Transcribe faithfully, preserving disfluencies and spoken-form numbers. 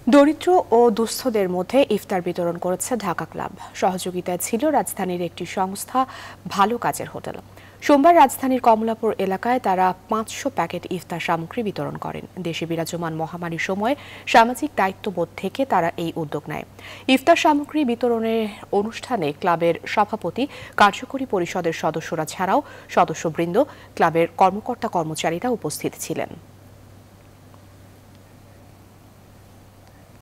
দরিদ্র ও দুস্থদের মধ্যে ইফতার বিতরণ করেছে ঢাকা ক্লাব। সহযোগিতায় ছিল রাজধানীর একটি সংস্থা ভালো কাজের হোটেল। সোমবার রাজধানীর কমলাপুর এলাকায় তারা পাঁচশো প্যাকেট ইফতার সামগ্রী বিতরণ করেন। দেশে বিরাজমান মহামারীর সময় সামাজিক দায়িত্ববোধ থেকে তারা এই উদ্যোগ নেয়। ইফতার সামগ্রী বিতরণের অনুষ্ঠানে ক্লাবের সভাপতি, কার্যকরী পরিষদের সদস্যরা ছাড়াও সদস্যবৃন্দ, ক্লাবের কর্মকর্তা কর্মচারীরা উপস্থিত ছিলেন।